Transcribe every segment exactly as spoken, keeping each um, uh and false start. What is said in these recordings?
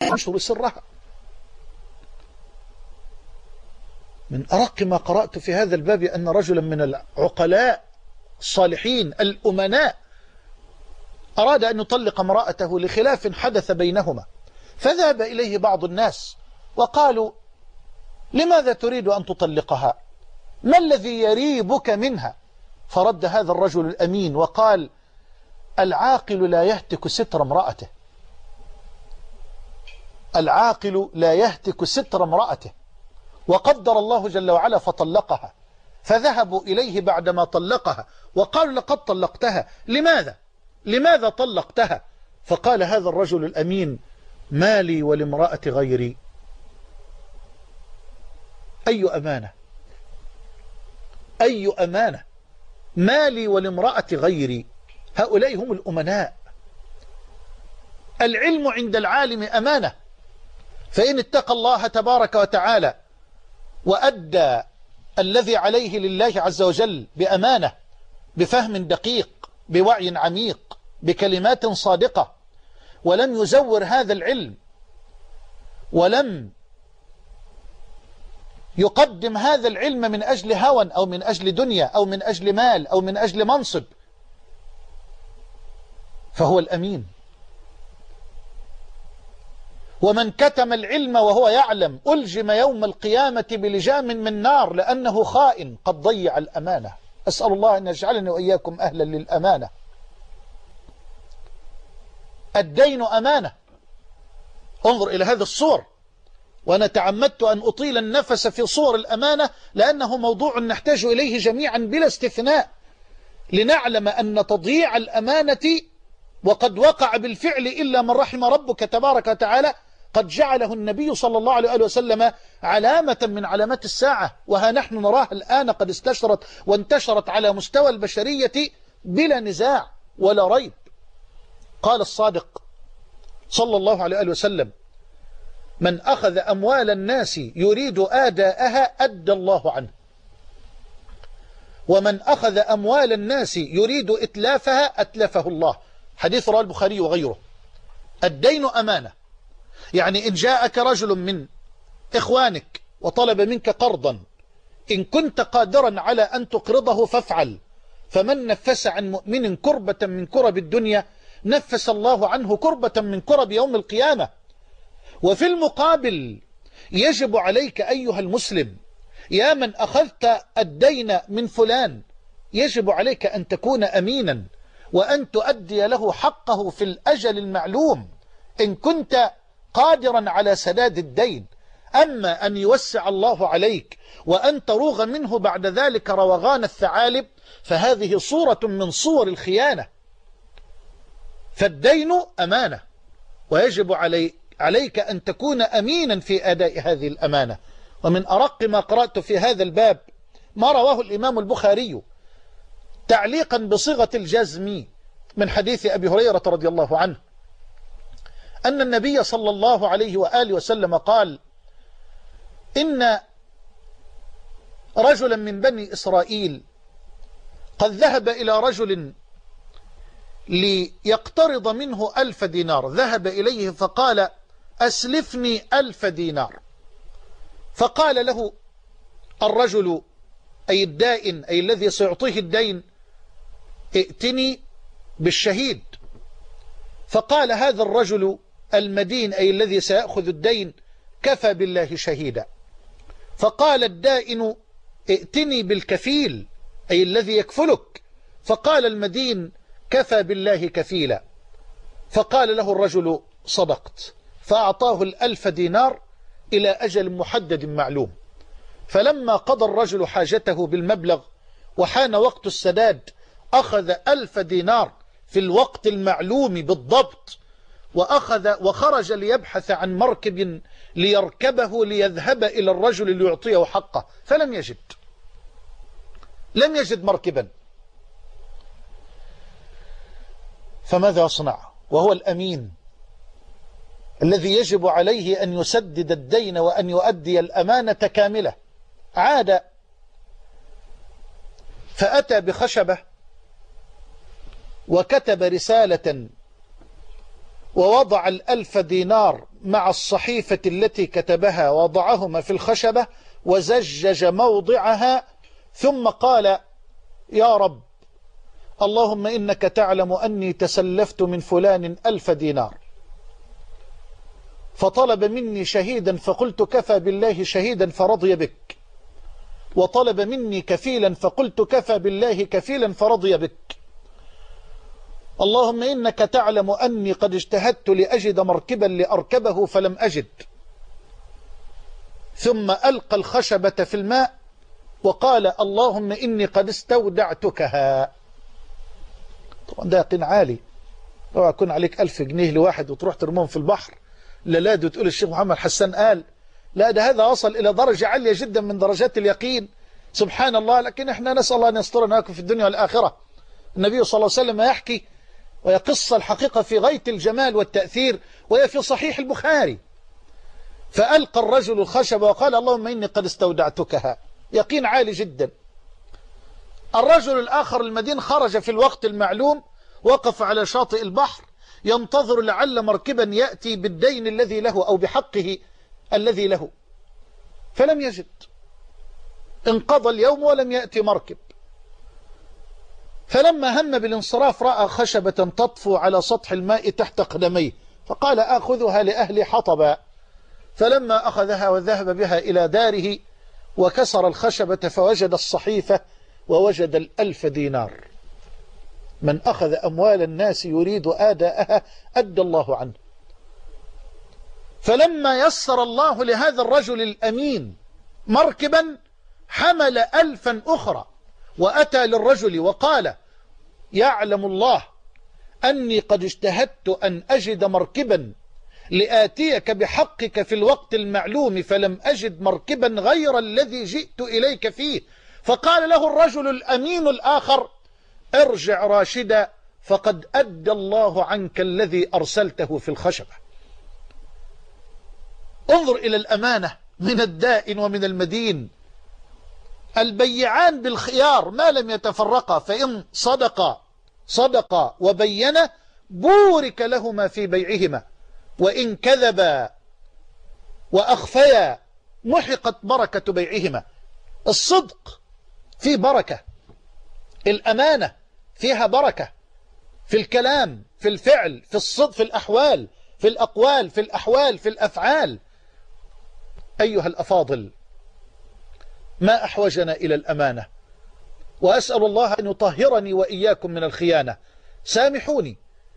ينشر سرها. من أرق ما قرأت في هذا الباب أن رجلا من العقلاء الصالحين الأمناء أراد أن يطلق امرأته لخلاف حدث بينهما، فذهب إليه بعض الناس وقالوا: لماذا تريد أن تطلقها؟ ما الذي يريبك منها؟ فرد هذا الرجل الأمين وقال: العاقل لا يهتك ستر امرأته، العاقل لا يهتك ستر امرأته. وقدر الله جل وعلا فطلقها، فذهبوا إليه بعدما طلقها وقالوا: لقد طلقتها، لماذا؟ لماذا طلقتها؟ فقال هذا الرجل الأمين: ما لي ولامرأة غيري. أي أمانة، أي أمانة، ما لي ولامرأة غيري. هؤلاء هم الأمناء. العلم عند العالم أمانة، فإن اتقى الله تبارك وتعالى وأدى الذي عليه لله عز وجل بأمانة، بفهم دقيق، بوعي عميق، بكلمات صادقة، ولم يزور هذا العلم، ولم يقدم هذا العلم من أجل هوى أو من أجل دنيا أو من أجل مال أو من أجل منصب، فهو الأمين. ومن كتم العلم وهو يعلم ألجم يوم القيامة بلجام من نار، لأنه خائن قد ضيع الأمانة. أسأل الله أن يجعلني وإياكم أهلا للأمانة. الدين أمانة. انظر إلى هذا الصور، وأنا تعمدت أن أطيل النفس في صور الأمانة لأنه موضوع نحتاج إليه جميعا بلا استثناء، لنعلم أن تضييع الأمانة وقد وقع بالفعل إلا من رحم ربك تبارك وتعالى قد جعله النبي صلى الله عليه وسلم علامة من علامات الساعة، وها نحن نراها الآن قد استشرت وانتشرت على مستوى البشرية بلا نزاع ولا ريب. قال الصادق صلى الله عليه وسلم: من أخذ أموال الناس يريد آداءها أدى الله عنه، ومن أخذ أموال الناس يريد إتلافها أتلفه الله. حديث رواه البخاري وغيره. الدين أمانة، يعني إن جاءك رجل من إخوانك وطلب منك قرضا، إن كنت قادرا على أن تقرضه فافعل، فمن نفس عن مؤمن كربة من كرب الدنيا نفس الله عنه كربة من كرب يوم القيامة. وفي المقابل يجب عليك أيها المسلم، يا من أخذت الدين من فلان، يجب عليك أن تكون أمينا وأن تؤدي له حقه في الأجل المعلوم إن كنت قادرا على سداد الدين. أما أن يوسع الله عليك وأن تروغ منه بعد ذلك روغان الثعالب، فهذه صورة من صور الخيانة. فالدين أمانة، ويجب علي عليك أن تكون أمينا في أداء هذه الأمانة. ومن أرق ما قرأت في هذا الباب ما رواه الإمام البخاري تعليقا بصيغة الجزم من حديث أبي هريرة رضي الله عنه أن النبي صلى الله عليه وآله وسلم قال: إن رجلا من بني إسرائيل قد ذهب إلى رجل ليقترض منه ألف دينار، ذهب إليه فقال: أسلفني ألف دينار. فقال له الرجل أي الدائن أي الذي سيعطيه الدين: ائتني بالشهيد. فقال هذا الرجل المدين أي الذي سيأخذ الدين: كفى بالله شهيدا. فقال الدائن: ائتني بالكفيل أي الذي يكفلك. فقال المدين: كفى بالله كفيلا. فقال له الرجل: صدقت. فأعطاه الألف دينار إلى أجل محدد معلوم. فلما قضى الرجل حاجته بالمبلغ وحان وقت السداد، أخذ ألف دينار في الوقت المعلوم بالضبط، وأخذ وخرج ليبحث عن مركب ليركبه ليذهب إلى الرجل ليعطيه حقه، فلم يجد لم يجد مركبا. فماذا يصنع وهو الأمين الذي يجب عليه أن يسدد الدين وأن يؤدي الأمانة كاملة؟ عاد فأتى بخشبة وكتب رسالة ووضع الألف دينار مع الصحيفة التي كتبها وضعهما في الخشبة وزجج موضعها، ثم قال: يا رب، اللهم إنك تعلم أني تسلفت من فلان ألف دينار، فطلب مني شهيدا فقلت كفى بالله شهيدا فرضي بك، وطلب مني كفيلا فقلت كفى بالله كفيلا فرضي بك، اللهم إنك تعلم أني قد اجتهدت لأجد مركبا لأركبه فلم أجد. ثم ألقى الخشبة في الماء وقال: اللهم إني قد استودعتكها. طبعا ده يقين عالي، لو يكون عليك ألف جنيه لواحد وتروح ترمون في البحر لا لا تقول الشيخ محمد حسان قال لا، ده هذا وصل إلى درجة عالية جدا من درجات اليقين، سبحان الله. لكن احنا نسأل الله أن يسترنا في الدنيا والآخرة. النبي صلى الله عليه وسلم يحكي ويقص الحقيقة في غاية الجمال والتأثير، وهي في صحيح البخاري. فألقى الرجل الخشب وقال: اللهم إني قد استودعتكها، يقين عالي جدا. الرجل الآخر المدين خرج في الوقت المعلوم، وقف على شاطئ البحر ينتظر لعل مركبا يأتي بالدين الذي له أو بحقه الذي له، فلم يجد. انقضى اليوم ولم يأتي مركب. فلما هم بالانصراف رأى خشبة تطفو على سطح الماء تحت قدميه، فقال: آخذها لأهل حطبا. فلما أخذها وذهب بها إلى داره وكسر الخشبة فوجد الصحيفة ووجد الألف دينار. من أخذ أموال الناس يريد آداءها أدى الله عنه. فلما يسر الله لهذا الرجل الأمين مركبا حمل ألفا أخرى وأتى للرجل وقال: يعلم الله أني قد اجتهدت أن أجد مركبا لآتيك بحقك في الوقت المعلوم، فلم أجد مركبا غير الذي جئت إليك فيه. فقال له الرجل الأمين الآخر: ارجع راشدا، فقد أدى الله عنك الذي أرسلته في الخشبة. انظر إلى الأمانة من الدائن ومن المدين. البيعان بالخيار ما لم يتفرقا، فإن صدقا صدقا وبينا بورك لهما في بيعهما، وإن كذبا وأخفيا محقت بركة بيعهما. الصدق فيه بركة، الأمانة فيها بركة، في الكلام، في الفعل، في الصدق، في الأحوال، في الأقوال، في الأحوال، في الأفعال. أيها الأفاضل، ما أحوجنا إلى الأمانة، وأسأل الله أن يطهرني وإياكم من الخيانة. سامحوني،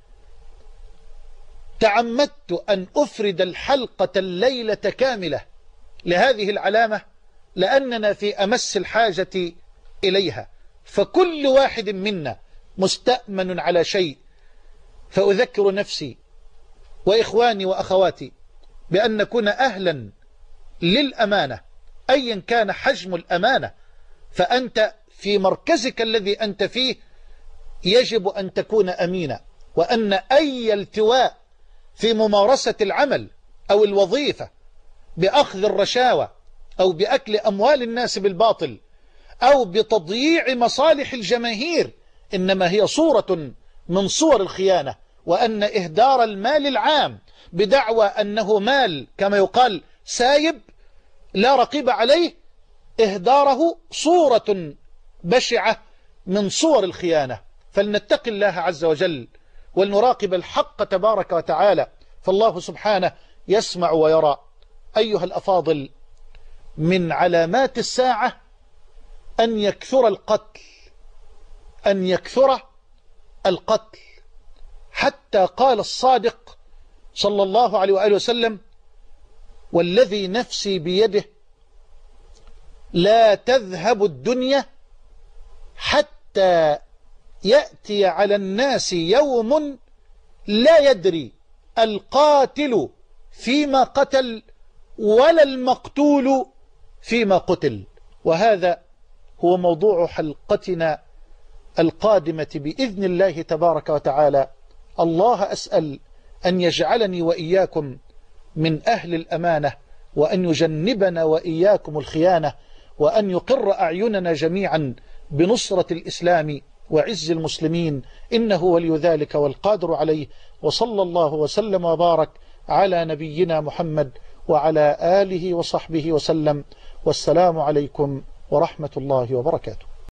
تعمدت أن أفرد الحلقة الليلة كاملة لهذه العلامة، لأننا في أمس الحاجة إليها، فكل واحد منا مستأمن على شيء. فأذكر نفسي وإخواني وأخواتي بأن نكون أهلا للأمانة أيا كان حجم الأمانة. فأنت في مركزك الذي أنت فيه يجب أن تكون أمينا، وأن أي التواء في ممارسة العمل أو الوظيفة بأخذ الرشاوى أو بأكل أموال الناس بالباطل أو بتضييع مصالح الجماهير إنما هي صورة من صور الخيانة. وأن إهدار المال العام بدعوى أنه مال كما يقال سايب لا رقيب عليه، إهداره صورة بشعة من صور الخيانة. فلنتقي الله عز وجل ولنراقب الحق تبارك وتعالى، فالله سبحانه يسمع ويرى. أيها الأفاضل، من علامات الساعة أن يكثر القتل، أن يكثر القتل، حتى قال الصادق صلى الله عليه وآله وسلم: والذي نفسي بيده لا تذهب الدنيا حتى يأتي على الناس يوم لا يدري القاتل فيما قتل ولا المقتول فيما قتل. وهذا هو موضوع حلقتنا القادمة بإذن الله تبارك وتعالى. الله أسأل أن يجعلني وإياكم من أهل الأمانة، وأن يجنبنا وإياكم الخيانة، وأن يقر أعيننا جميعا بنصرة الإسلام وعز المسلمين، إنه ولي ذلك والقادر عليه. وصلى الله وسلم وبارك على نبينا محمد وعلى آله وصحبه وسلم، والسلام عليكم ورحمة الله وبركاته.